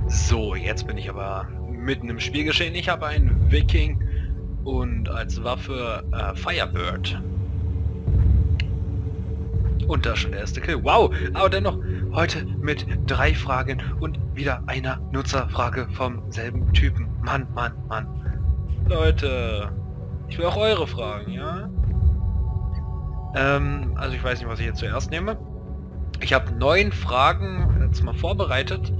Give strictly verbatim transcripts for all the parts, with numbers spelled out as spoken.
So, jetzt bin ich aber mitten im Spielgeschehen. Ich habe einen Viking und als Waffe äh, Firebird. Und da schon der erste Kill. Wow, aber dennoch heute mit drei Fragen und wieder einer Nutzerfrage vom selben Typen. Mann, Mann, Mann. Leute, ich will auch eure Fragen, ja? Ähm, also ich weiß nicht, was ich jetzt zuerst nehme. Ich habe neun Fragen jetzt mal vorbereitet.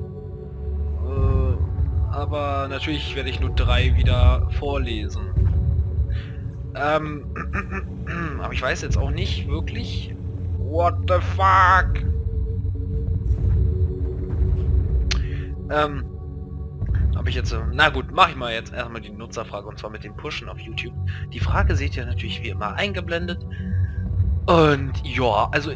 Aber natürlich werde ich nur drei wieder vorlesen. Ähm, aber ich weiß jetzt auch nicht wirklich. What the fuck? Ähm, habe ich jetzt so. Na gut, mache ich mal jetzt erstmal die Nutzerfrage und zwar mit dem Pushen auf YouTube. Die Frage seht ihr natürlich wie immer eingeblendet. Und ja, also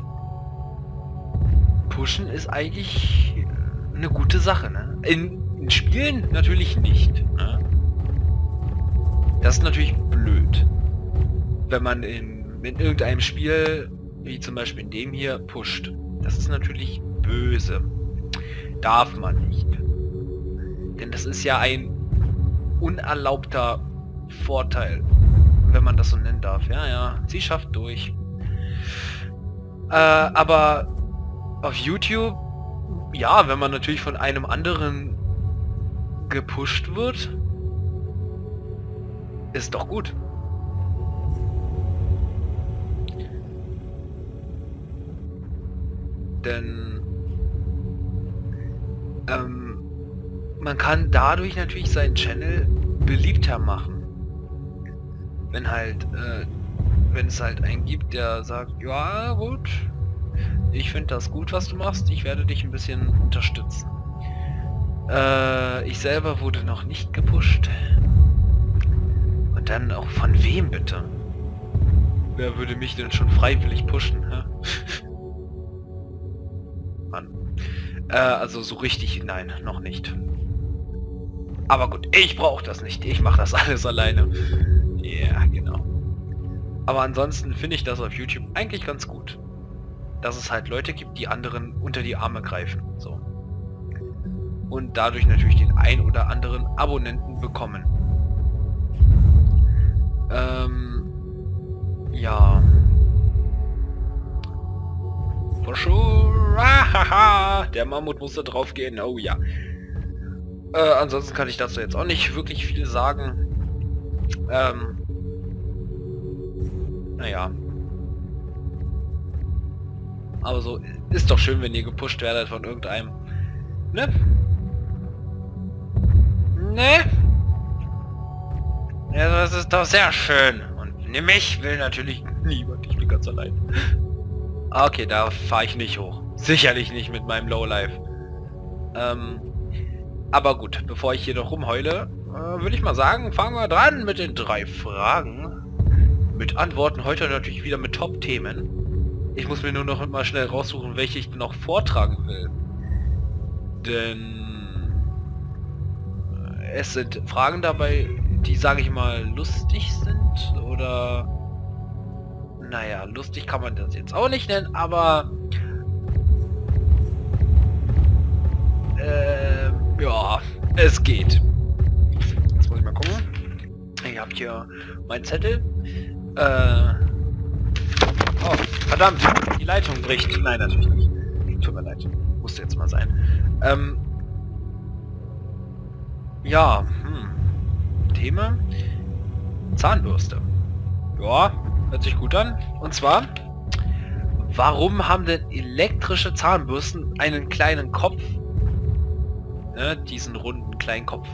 Pushen ist eigentlich eine gute Sache, ne? In In Spielen natürlich nicht. Ne? Das ist natürlich blöd. Wenn man in, in irgendeinem Spiel, wie zum Beispiel in dem hier, pusht. Das ist natürlich böse. Darf man nicht. Denn das ist ja ein unerlaubter Vorteil. Wenn man das so nennen darf. Ja, ja. Sie schafft durch. Äh, aber auf YouTube, ja, wenn man natürlich von einem anderen gepusht wird, ist doch gut. Denn ähm, man kann dadurch natürlich seinen Channel beliebter machen. Wenn halt, äh, wenn es halt einen gibt, der sagt, ja gut, ich finde das gut, was du machst, ich werde dich ein bisschen unterstützen. Äh, ich selber wurde noch nicht gepusht. Und dann auch von wem bitte? Wer würde mich denn schon freiwillig pushen, hä? Mann. Äh, also so richtig, nein, noch nicht. Aber gut, ich brauche das nicht. Ich mache das alles alleine. Ja, yeah, genau. Aber ansonsten finde ich das auf YouTube eigentlich ganz gut. Dass es halt Leute gibt, die anderen unter die Arme greifen. So. Und dadurch natürlich den ein oder anderen Abonnenten bekommen. Ähm, ja. For sure. Ah, der Mammut musste drauf gehen. Oh ja. Äh, ansonsten kann ich dazu jetzt auch nicht wirklich viel sagen. Ähm, naja. Aber so ist doch schön, wenn ihr gepusht werdet von irgendeinem. Ne? Ne? Ja, das ist doch sehr schön. Und mich will natürlich niemand. Ich bin ganz allein. Okay, da fahre ich nicht hoch. Sicherlich nicht mit meinem Lowlife. Ähm, aber gut, bevor ich hier noch rumheule, äh, würde ich mal sagen, fangen wir dran mit den drei Fragen. Mit Antworten heute natürlich wieder mit Top-Themen. Ich muss mir nur noch mal schnell raussuchen, welche ich noch vortragen will. Denn es sind Fragen dabei, die, sage ich mal, lustig sind oder naja, lustig kann man das jetzt auch nicht nennen, aber äh, ja, es geht. Jetzt muss ich mal gucken. Ich habe hier meinen Zettel. Äh, oh, verdammt, die Leitung bricht. Nein, natürlich nicht. Tut mir leid. Musste jetzt mal sein. Ähm, ja, hm. Thema Zahnbürste. Ja, hört sich gut an. Und zwar, warum haben denn elektrische Zahnbürsten einen kleinen Kopf? Ne, diesen runden kleinen Kopf.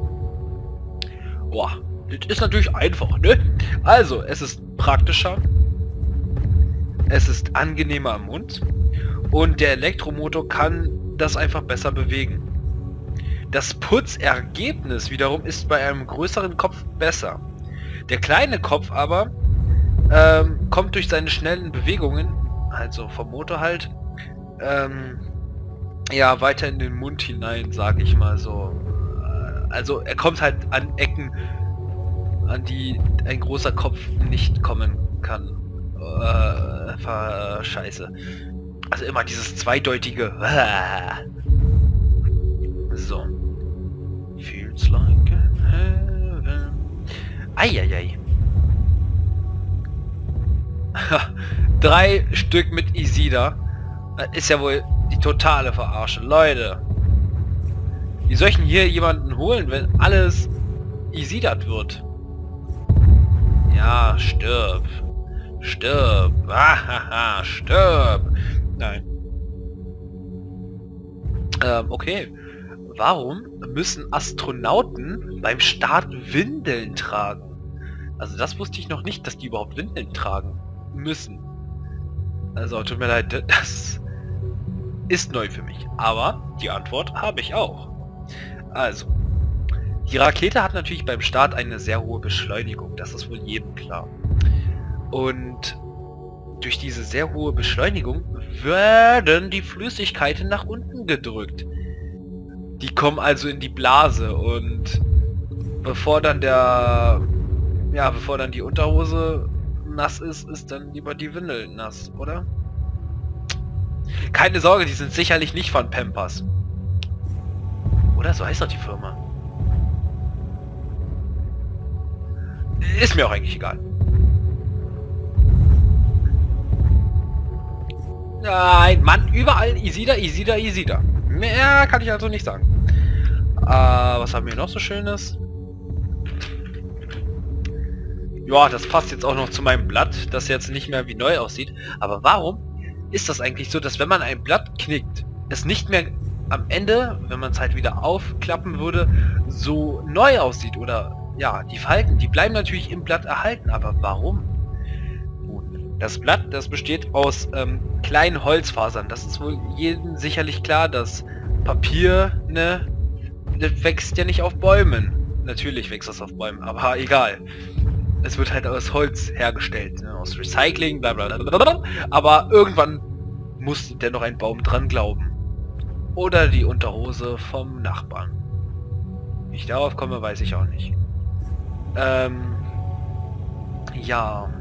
Boah, das ist natürlich einfach, ne? Also, es ist praktischer. Es ist angenehmer am Mund. Und der Elektromotor kann das einfach besser bewegen. Das Putzergebnis wiederum ist bei einem größeren Kopf besser. Der kleine Kopf aber ähm, kommt durch seine schnellen Bewegungen, also vom Motor halt, ähm, ja, weiter in den Mund hinein, sage ich mal so. Also er kommt halt an Ecken, an die ein großer Kopf nicht kommen kann. Äh, Scheiße. Also immer dieses zweideutige. So. Eieiei. Drei Stück mit Isida. Das ist ja wohl die totale Verarsche. Leute. Wie soll ich denn hier jemanden holen, wenn alles Isidat wird? Ja, stirb. Stirb. Ahaha, stirb. Nein. Ähm, okay. Warum müssen Astronauten beim Start Windeln tragen? Also das wusste ich noch nicht, dass die überhaupt Windeln tragen müssen. Also tut mir leid, das ist neu für mich. Aber die Antwort habe ich auch. Also, die Rakete hat natürlich beim Start eine sehr hohe Beschleunigung. Das ist wohl jedem klar. Und durch diese sehr hohe Beschleunigung werden die Flüssigkeiten nach unten gedrückt. Die kommen also in die Blase und bevor dann der, ja, bevor dann die Unterhose nass ist, ist dann lieber die Windel nass, oder? Keine Sorge, die sind sicherlich nicht von Pampers. Oder? So heißt doch die Firma. Ist mir auch eigentlich egal. Nein, Mann, überall Isida, Isida, Isida. Mehr kann ich also nicht sagen. Äh, was haben wir noch so Schönes? Ja, das passt jetzt auch noch zu meinem Blatt, das jetzt nicht mehr wie neu aussieht. Aber warum ist das eigentlich so, dass wenn man ein Blatt knickt, es nicht mehr am Ende, wenn man es halt wieder aufklappen würde, so neu aussieht? Oder ja, die Falten, die bleiben natürlich im Blatt erhalten. Aber warum? Das Blatt, das besteht aus ähm, kleinen Holzfasern. Das ist wohl jedem sicherlich klar, dass Papier, ne, das wächst ja nicht auf Bäumen. Natürlich wächst das auf Bäumen, aber egal. Es wird halt aus Holz hergestellt, ne, aus Recycling, bla bla bla. Aber irgendwann muss dennoch ein Baum dran glauben. Oder die Unterhose vom Nachbarn. Wie ich darauf komme, weiß ich auch nicht. Ähm, ja...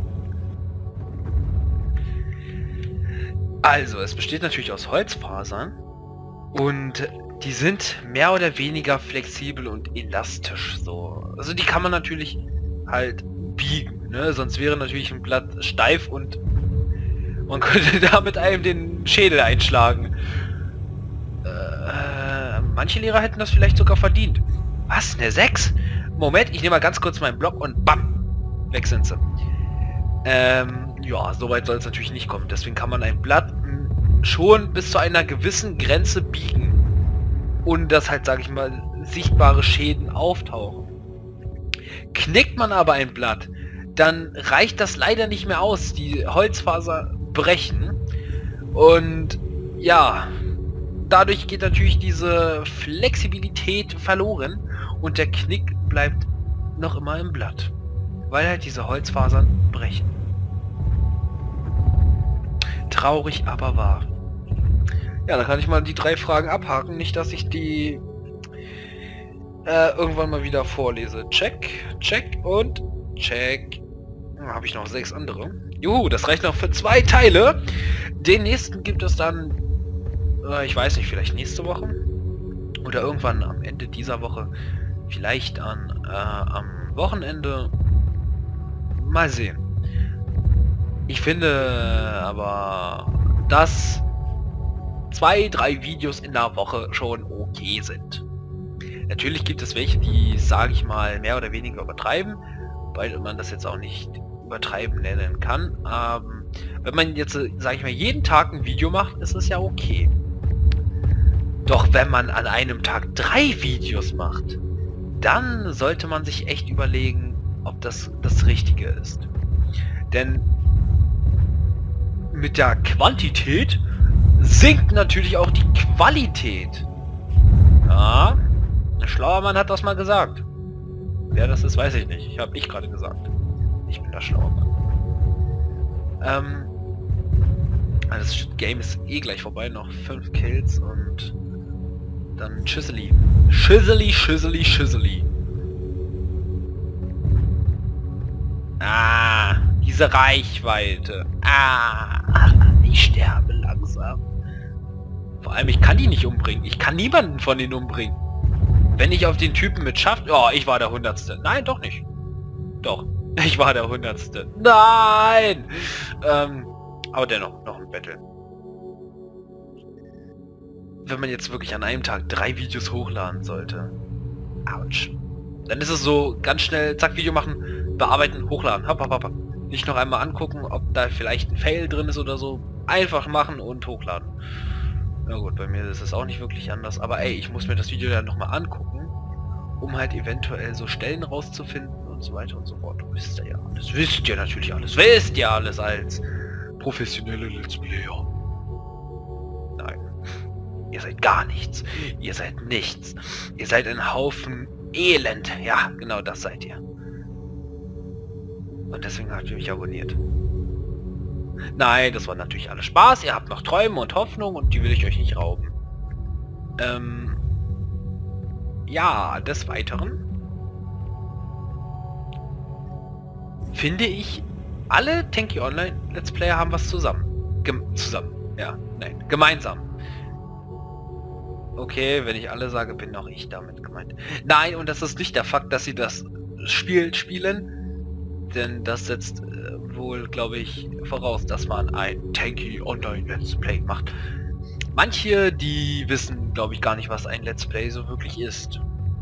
Also, es besteht natürlich aus Holzfasern und die sind mehr oder weniger flexibel und elastisch so. Also die kann man natürlich halt biegen, ne? Sonst wäre natürlich ein Blatt steif und man könnte damit einem den Schädel einschlagen. Äh, manche Lehrer hätten das vielleicht sogar verdient. Was? Eine sechs? Moment, ich nehme mal ganz kurz meinen Block und bam! Weg sind sie. Ähm, ja, so weit soll es natürlich nicht kommen. Deswegen kann man ein Blatt schon bis zu einer gewissen Grenze biegen. Und dass halt, sage ich mal, sichtbare Schäden auftauchen. Knickt man aber ein Blatt, dann reicht das leider nicht mehr aus. Die Holzfaser brechen. Und ja, dadurch geht natürlich diese Flexibilität verloren. Und der Knick bleibt noch immer im Blatt. Weil halt diese Holzfasern brechen. Traurig, aber wahr. Ja, dann kann ich mal die drei Fragen abhaken. Nicht, dass ich die äh, irgendwann mal wieder vorlese. Check, check und check. Dann habe ich noch sechs andere. Juhu, das reicht noch für zwei Teile. Den nächsten gibt es dann, äh, ich weiß nicht, vielleicht nächste Woche. Oder irgendwann am Ende dieser Woche. Vielleicht an äh, am Wochenende. Mal sehen. Ich finde aber, dass zwei, drei Videos in der Woche schon okay sind. Natürlich gibt es welche, die, sage ich mal, mehr oder weniger übertreiben, weil man das jetzt auch nicht übertreiben nennen kann. Ähm, wenn man jetzt, sage ich mal, jeden Tag ein Video macht, ist es ja okay. Doch wenn man an einem Tag drei Videos macht, dann sollte man sich echt überlegen, ob das das Richtige ist. Denn mit der Quantität sinkt natürlich auch die Qualität. Ja, ein schlauer Mann hat das mal gesagt. Wer das ist, weiß ich nicht. Ich habe ich gerade gesagt. Ich bin der schlaue Mann. Ähm, das Game ist eh gleich vorbei. Noch fünf Kills und dann Schüsseli. Schüsseli, Schüsseli, Schüsseli. Ah, diese Reichweite. Ah, ich sterbe langsam. Vor allem, ich kann die nicht umbringen. Ich kann niemanden von denen umbringen. Wenn ich auf den Typen mit schafft... Oh, ich war der Hundertste. Nein, doch nicht. Doch. Ich war der Hundertste. Nein! Ähm, aber dennoch, noch ein Battle. Wenn man jetzt wirklich an einem Tag drei Videos hochladen sollte. Autsch. Dann ist es so, ganz schnell, zack, Video machen, bearbeiten, hochladen. Hopp, hopp, hopp. Nicht noch einmal angucken, ob da vielleicht ein Fail drin ist oder so. Einfach machen und hochladen. Na gut, bei mir ist es auch nicht wirklich anders. Aber ey, ich muss mir das Video dann nochmal angucken, um halt eventuell so Stellen rauszufinden und so weiter und so fort. Wisst ihr ja alles. Wisst ihr natürlich alles. Wisst ihr alles als professionelle Let's Player. Nein. Ihr seid gar nichts. Ihr seid nichts. Ihr seid ein Haufen Elend. Ja, genau das seid ihr. Und deswegen habt ihr mich abonniert. Nein, das war natürlich alles Spaß. Ihr habt noch Träume und Hoffnung und die will ich euch nicht rauben. Ähm... Ja, des Weiteren finde ich, alle Tanky Online Let's Player haben was zusammen. Gem zusammen. Ja, nein, gemeinsam. Okay, wenn ich alle sage, bin auch ich damit gemeint. Nein, und das ist nicht der Fakt, dass sie das Spiel spielen, denn das setzt äh, wohl, glaube ich, voraus, dass man ein Tanky Online Let's Play macht. Manche, die wissen, glaube ich, gar nicht, was ein Let's Play so wirklich ist.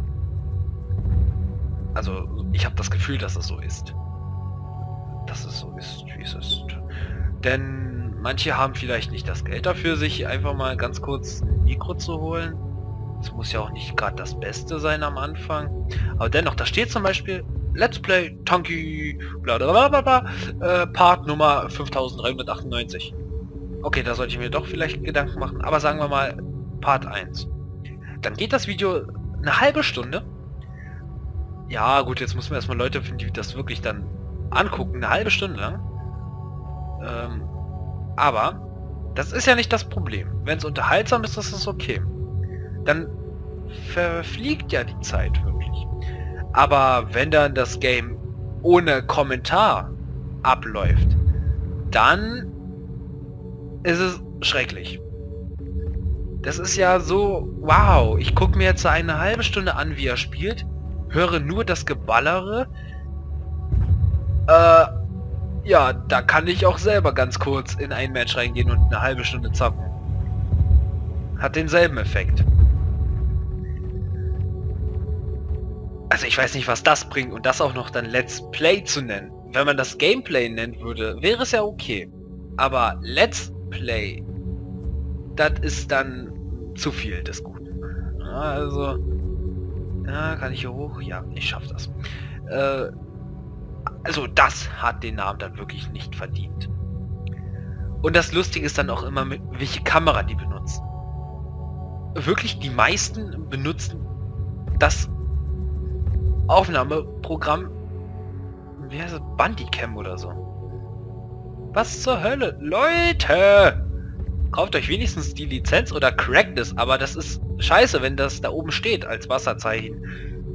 Also, ich habe das Gefühl, dass es so ist. Dass es so ist, wie es ist. Denn manche haben vielleicht nicht das Geld dafür, sich einfach mal ganz kurz ein Mikro zu holen. Es muss ja auch nicht gerade das Beste sein am Anfang. Aber dennoch, da steht zum Beispiel Let's Play Tanky blablabla, äh, Part Nummer fünftausenddreihundertachtundneunzig. Okay, da sollte ich mir doch vielleicht Gedanken machen, aber sagen wir mal Part eins. Dann geht das Video eine halbe Stunde. Ja gut, jetzt muss man erstmal Leute finden, die das wirklich dann angucken, eine halbe Stunde lang. Ähm, aber das ist ja nicht das Problem. Wenn es unterhaltsam ist, das ist okay. Dann verfliegt ja die Zeit wirklich. Aber wenn dann das Game ohne Kommentar abläuft, dann ist es schrecklich. Das ist ja so, wow, ich gucke mir jetzt eine halbe Stunde an, wie er spielt, höre nur das Geballere. Äh, ja, da kann ich auch selber ganz kurz in ein Match reingehen und eine halbe Stunde zocken. Hat denselben Effekt. Also ich weiß nicht, was das bringt und das auch noch dann Let's Play zu nennen. Wenn man das Gameplay nennen würde, wäre es ja okay. Aber Let's Play, das ist dann zu viel des Guten. Also, ja, kann ich hier hoch? Ja, ich schaff das. Äh, also das hat den Namen dann wirklich nicht verdient. Und das Lustige ist dann auch immer, mit welche Kamera die benutzen. Wirklich, die meisten benutzen das Aufnahmeprogramm, wie heißt es, Bandicam oder so. Was zur Hölle? Leute! Kauft euch wenigstens die Lizenz oder crackt es, aber das ist scheiße, wenn das da oben steht als Wasserzeichen.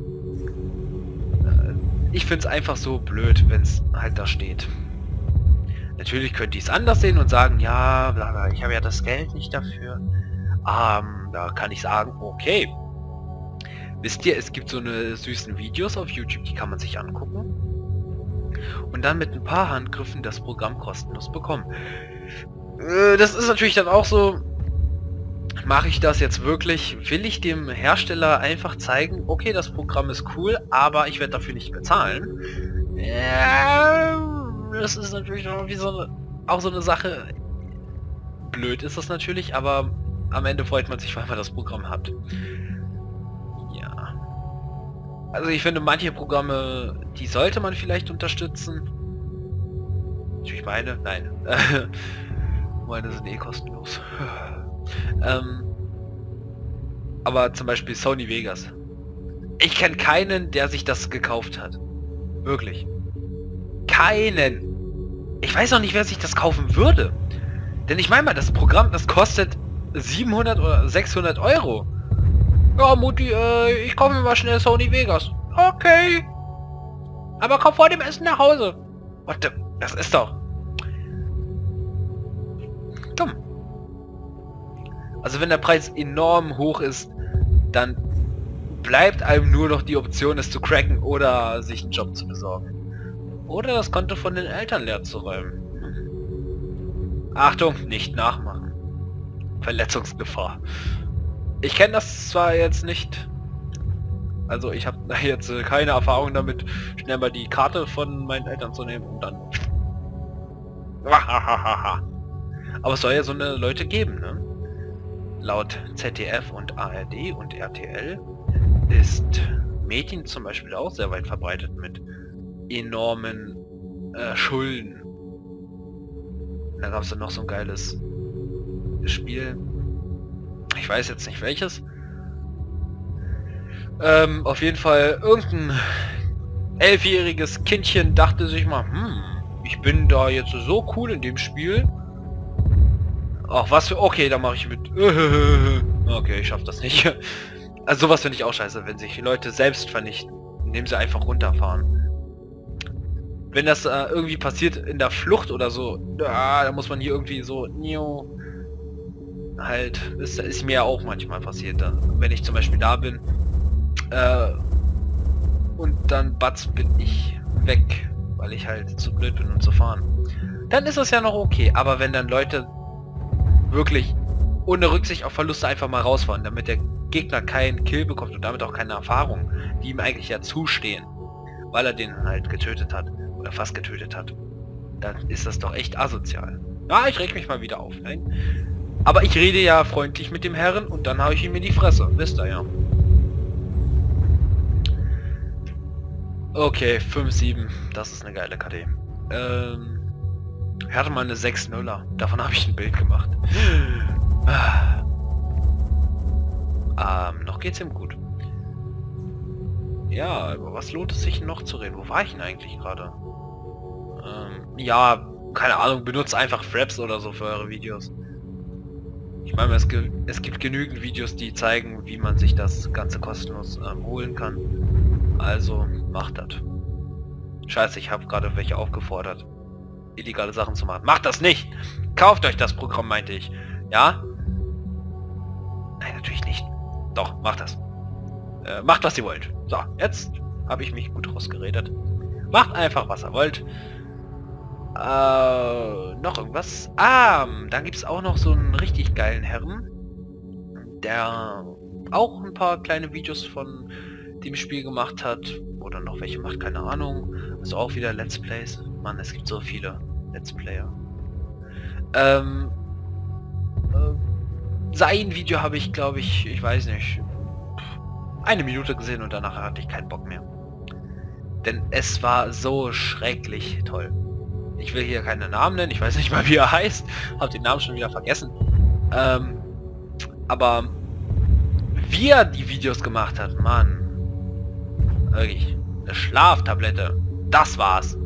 Ich finde es einfach so blöd, wenn es halt da steht. Natürlich könnt ihr es anders sehen und sagen, ja, bla bla, ich habe ja das Geld nicht dafür. Ähm, da kann ich sagen, okay. Wisst ihr, es gibt so eine süßen Videos auf YouTube, die kann man sich angucken. Und dann mit ein paar Handgriffen das Programm kostenlos bekommen. Äh, das ist natürlich dann auch so, mache ich das jetzt wirklich? Will ich dem Hersteller einfach zeigen, okay, das Programm ist cool, aber ich werde dafür nicht bezahlen? Ja, das ist natürlich irgendwie so eine, auch so eine Sache. Blöd ist das natürlich, aber am Ende freut man sich, weil man das Programm hat. Ja. Also ich finde, manche Programme, die sollte man vielleicht unterstützen. Ich meine, nein. Meine sind eh kostenlos. ähm, aber zum Beispiel Sony Vegas. Ich kenne keinen, der sich das gekauft hat. Wirklich. Keinen. Ich weiß auch nicht, wer sich das kaufen würde. Denn ich meine mal, das Programm, das kostet siebenhundert oder sechshundert Euro. Ja, Mutti, äh, ich kaufe mir mal schnell Sony Vegas. Okay. Aber komm vor dem Essen nach Hause. What the? Das ist doch dumm. Also wenn der Preis enorm hoch ist, dann bleibt einem nur noch die Option, es zu cracken oder sich einen Job zu besorgen. Oder das Konto von den Eltern leer zu räumen. Achtung, nicht nachmachen. Verletzungsgefahr. Ich kenne das zwar jetzt nicht. Also ich habe jetzt äh, keine Erfahrung damit, schnell mal die Karte von meinen Eltern zu nehmen und dann... Aber es soll ja so eine Leute geben, ne? Laut Z D F und A R D und R T L ist Medien zum Beispiel auch sehr weit verbreitet mit enormen äh, Schulden. Und da gab es dann noch so ein geiles Spiel. Ich weiß jetzt nicht welches. Ähm, auf jeden Fall irgendein elfjähriges Kindchen dachte sich mal, hm, ich bin da jetzt so cool in dem Spiel. Ach, was für... Okay, da mache ich mit... Okay, ich schaff das nicht. Also sowas finde ich auch scheiße, wenn sich Leute selbst vernichten, indem sie einfach runterfahren. Wenn das äh, irgendwie passiert in der Flucht oder so, ah, da muss man hier irgendwie so... Halt, ist, ist mir auch manchmal passiert, dann, wenn ich zum Beispiel da bin äh, und dann batz bin ich weg, weil ich halt zu blöd bin, um zu fahren. Dann ist das ja noch okay, aber wenn dann Leute wirklich ohne Rücksicht auf Verluste einfach mal rausfahren, damit der Gegner keinen Kill bekommt und damit auch keine Erfahrung, die ihm eigentlich ja zustehen, weil er den halt getötet hat oder fast getötet hat, dann ist das doch echt asozial. Ja, ich reg mich mal wieder auf, nein. Aber ich rede ja freundlich mit dem Herren und dann habe ich ihm in die Fresse, wisst ihr ja. Okay, fünf sieben, das ist eine geile K D. Ähm... Ich hatte mal eine sechs nuller. Davon habe ich ein Bild gemacht. ähm, noch geht's ihm gut. Ja, über was lohnt es sich noch zu reden? Wo war ich denn eigentlich gerade? Ähm, ja, keine Ahnung, benutzt einfach Fraps oder so für eure Videos. Ich meine, es, ge es gibt genügend Videos, die zeigen, wie man sich das Ganze kostenlos ähm, holen kann. Also, macht das. Scheiße, ich habe gerade welche aufgefordert, illegale Sachen zu machen. Macht das nicht! Kauft euch das Programm, meinte ich. Ja? Nein, natürlich nicht. Doch, macht das. Äh, macht, was ihr wollt. So, jetzt habe ich mich gut rausgeredet. Macht einfach, was ihr wollt. Äh, noch irgendwas? Ah, dann gibt es auch noch so einen richtig geilen Herren, der auch ein paar kleine Videos von dem Spiel gemacht hat. Oder noch welche macht, keine Ahnung. Also auch wieder Let's Plays. Mann, es gibt so viele Let's Player. Ähm, äh, sein Video habe ich, glaube ich, ich weiß nicht, eine Minute gesehen und danach hatte ich keinen Bock mehr. Denn es war so schrecklich toll. Ich will hier keine Namen nennen, ich weiß nicht mal, wie er heißt. Hab den Namen schon wieder vergessen. Ähm, aber wie er die Videos gemacht hat, Mann. Wirklich. Eine Schlaftablette. Das war's.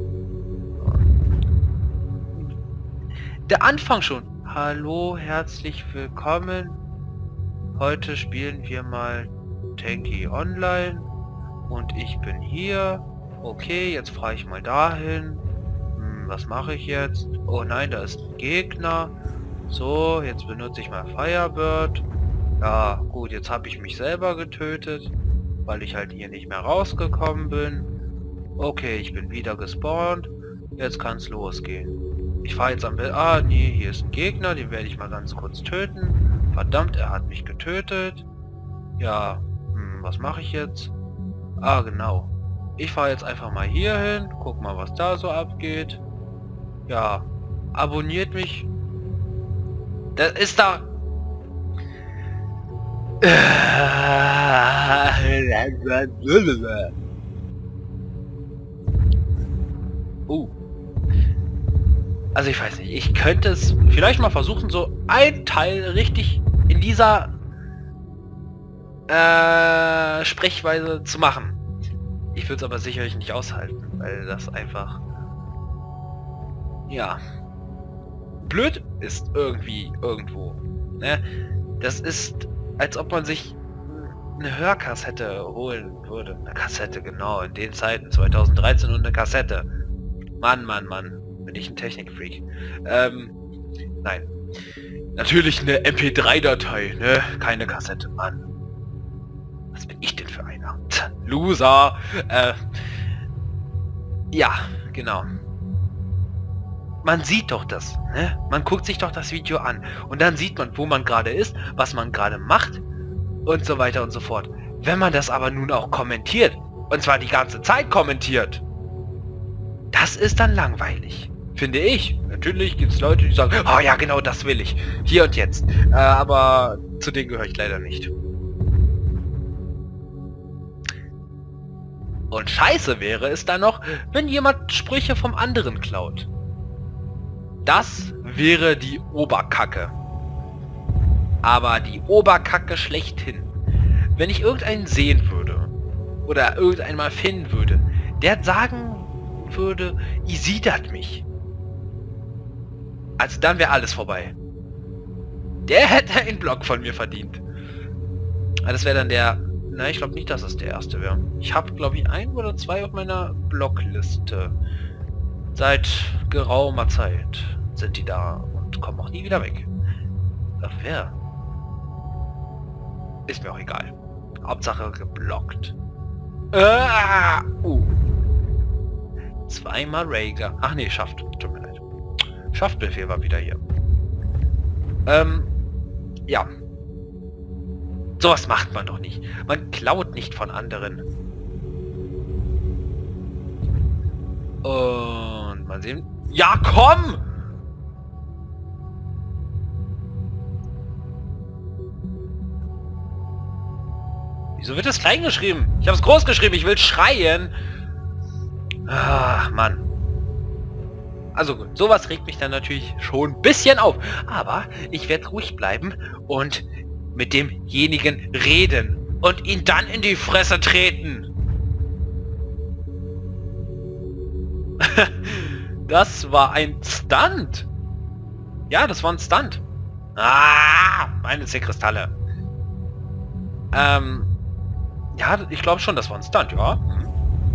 Der Anfang schon. Hallo, herzlich willkommen. Heute spielen wir mal Tanky Online. Und ich bin hier. Okay, jetzt fahre ich mal dahin. Hm, was mache ich jetzt? Oh nein, da ist ein Gegner. So, jetzt benutze ich mal Firebird. Ja, gut, jetzt habe ich mich selber getötet, weil ich halt hier nicht mehr rausgekommen bin. Okay, ich bin wieder gespawnt. Jetzt kann es losgehen. Ich fahre jetzt am Bild. Ah, nee, hier ist ein Gegner, den werde ich mal ganz kurz töten. Verdammt, er hat mich getötet. Ja, hm, was mache ich jetzt? Ah, genau. Ich fahre jetzt einfach mal hier hin, guck mal, was da so abgeht. Ja, abonniert mich. Das ist da... Uh. Also ich weiß nicht, ich könnte es vielleicht mal versuchen, so ein Teil richtig in dieser äh, Sprechweise zu machen. Ich würde es aber sicherlich nicht aushalten, weil das einfach, ja, blöd ist irgendwie irgendwo. Ne? Das ist, als ob man sich eine Hörkassette holen würde. Eine Kassette, genau, in den Zeiten, zweitausenddreizehn, und eine Kassette. Mann, Mann, Mann, bin ich ein Technikfreak. Ähm, nein. Natürlich eine M P drei Datei, ne? Keine Kassette, Mann. Was bin ich denn für einer? Loser! Äh, Ja, genau. Man sieht doch das, ne? Man guckt sich doch das Video an und dann sieht man, wo man gerade ist, was man gerade macht und so weiter und so fort. Wenn man das aber nun auch kommentiert, und zwar die ganze Zeit kommentiert, das ist dann langweilig, finde ich. Natürlich gibt es Leute, die sagen, oh ja genau, das will ich, hier und jetzt. Äh, aber zu denen gehöre ich leider nicht. Und scheiße wäre es dann noch, wenn jemand Sprüche vom anderen klaut. Das wäre die Oberkacke. Aber die Oberkacke schlechthin. Wenn ich irgendeinen sehen würde, oder irgendeinen mal finden würde, der sagen würde, ihr siedert mich. Also dann wäre alles vorbei. Der hätte einen Block von mir verdient. Aber das wäre dann der... Na, ich glaube nicht, dass es der erste wäre. Ich habe, glaube ich, ein oder zwei auf meiner Blockliste. Seit geraumer Zeit sind die da und kommen auch nie wieder weg. Ach, wer? Ist mir auch egal. Hauptsache geblockt. Ah, uh. Zweimal Rhaegar. Ach nee, schafft. Tut mir leid. Schaftbefehl war wieder hier. Ähm, ja. Sowas macht man doch nicht. Man klaut nicht von anderen. Und mal sehen. Ja, komm! Wieso wird das klein geschrieben? Ich habe es groß geschrieben. Ich will schreien. Ach, Mann. Also gut, sowas regt mich dann natürlich schon ein bisschen auf. Aber ich werde ruhig bleiben und mit demjenigen reden und ihn dann in die Fresse treten. Das war ein Stunt. Ja, das war ein Stunt. Ah, meine Kristalle. Ähm, ja, ich glaube schon, das war ein Stunt, ja. Hm.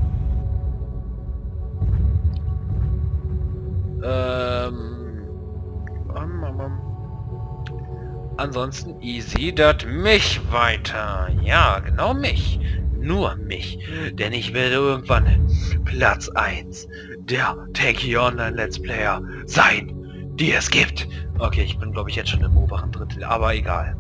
Ähm, um, um, um. Ansonsten, ihr siedert mich weiter. Ja, genau mich. Nur mich. Denn ich werde irgendwann Platz eins der Tanky Online Let's Player sein, die es gibt. Okay, ich bin glaube ich jetzt schon im oberen Drittel, aber egal.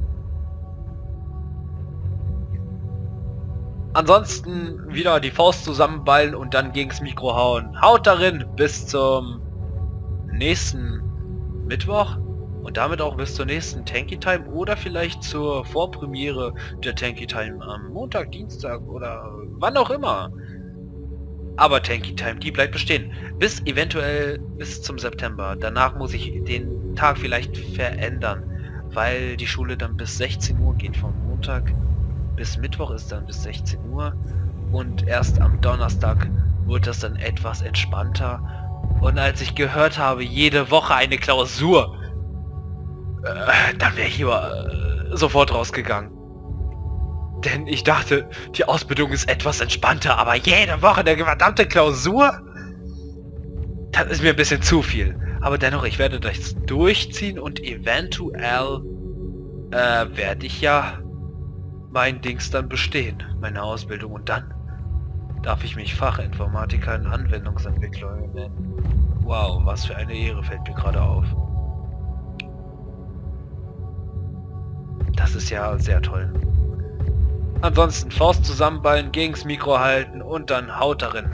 Ansonsten wieder die Faust zusammenballen und dann gegens Mikro hauen. Haut darin, bis zum nächsten Mittwoch. Und damit auch bis zur nächsten Tanky Time oder vielleicht zur Vorpremiere der Tanky Time am Montag, Dienstag oder wann auch immer. Aber Tanky Time, die bleibt bestehen. Bis eventuell bis zum September. Danach muss ich den Tag vielleicht verändern, weil die Schule dann bis sechzehn Uhr geht. Vom Montag bis Mittwoch ist dann bis sechzehn Uhr. Und erst am Donnerstag wird das dann etwas entspannter. Und als ich gehört habe, jede Woche eine Klausur, dann wäre ich aber äh, sofort rausgegangen. Denn ich dachte, die Ausbildung ist etwas entspannter, aber jede Woche eine verdammte Klausur? Das ist mir ein bisschen zu viel. Aber dennoch, ich werde das durchziehen und eventuell äh, werde ich ja mein Dings dann bestehen, meine Ausbildung. Und dann darf ich mich Fachinformatiker in Anwendungsentwicklung nennen. Wow, was für eine Ehre fällt mir gerade auf. Das ist ja sehr toll. Ansonsten Faust zusammenballen, gegens Mikro halten und dann haut darin.